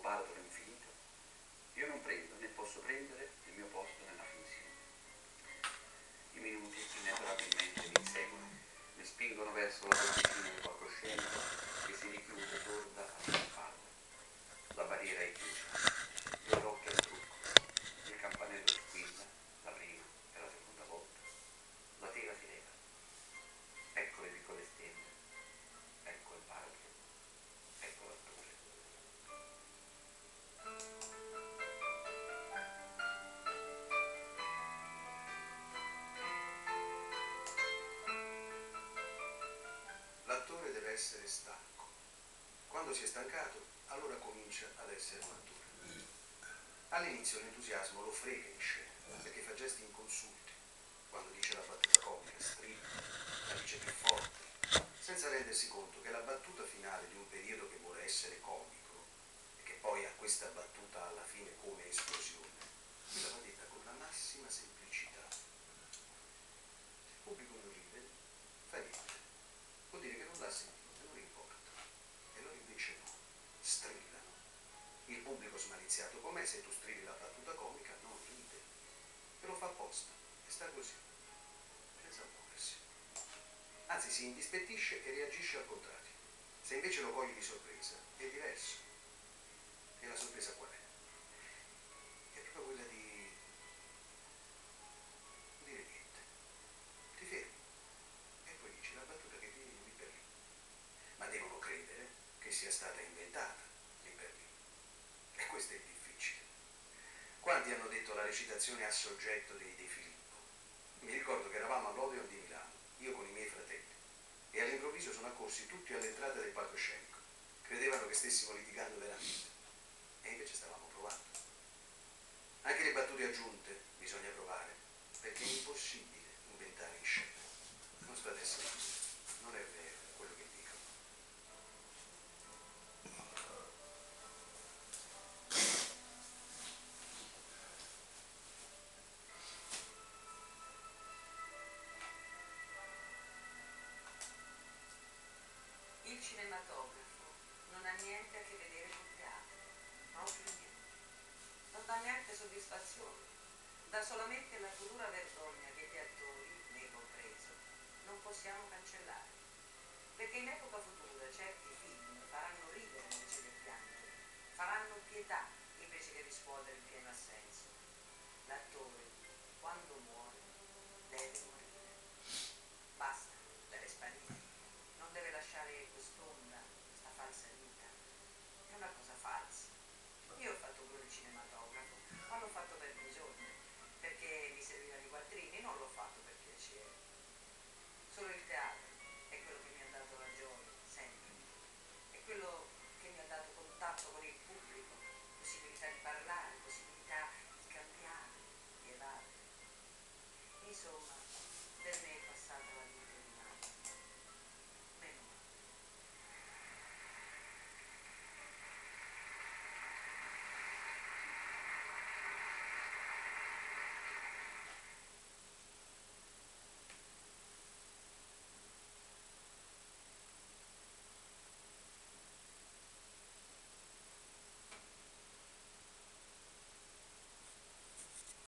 baratro infinito, io non prendo né posso prendere il mio posto nella finzione. I minuti inesorabilmente mi inseguono, mi spingono verso la cornisina del palcoscenico che si richiude sorda alla spalla. La barriera è chiusa, io rocchio al trucco, il campanello squilla, la prima e la seconda volta. La tela si leva, ecco le piccole stelle, ecco il baratro, ecco l'attore. L'attore deve essere stanco. Quando si è stancato, allora comincia ad essere un attore. All'inizio l'entusiasmo lo frega in scena, perché fa gesti inconsulti. Quando dice la battuta comica, strilla, la dice più forte, senza rendersi conto che la battuta finale di un periodo che vuole essere comico, e che poi ha questa battuta alla fine come esplosione, quella va detta con la massima semplicità. Se il pubblico non ride, fa niente. Vuol dire che non l'ha sentito, che non importa. E loro invece no, strillano. Il pubblico smaliziato com'è, se tu strilli la battuta comica, non ride. E lo fa apposta, e sta così, senza muoversi. Anzi, si indispettisce e reagisce al contrario. Se invece lo cogli di sorpresa, è diverso. E la sorpresa qual è? È proprio quella di non dire niente. Ti fermi e poi dici la battuta che viene lì per lì. Ma devono credere che sia stata inventata lì per lì. E questo è il difficile. Quanti hanno detto la recitazione a soggetto dei De Filippo? Mi ricordo che eravamo all'Odeon di Milano, io con i miei fratelli, e all'improvviso sono accorsi tutti all'entrata del palcoscenico. Credevano che stessimo litigando veramente. E invece stavamo provando. Anche le battute aggiunte bisogna provare, perché è impossibile inventare in scena. Non state sentendo, non è vero quello che dico. Il cinematografo non ha niente a che vedere col teatro, proprio niente. Non dà neanche soddisfazione, dà solamente la futura vergogna che gli attori, me compreso, non possiamo cancellare. Perché in epoca futura certi film faranno ridere invece che piangere, faranno pietà invece che riscuotere il pieno assenso. L'attore, quando muore, deve morire. Basta, deve sparire. Non deve lasciare quest'onda, questa falsa vita. È una cosa falsa. Io ho fatto pure il cinematografo, ma l'ho fatto per bisogno, perché mi servivano i quattrini, non l'ho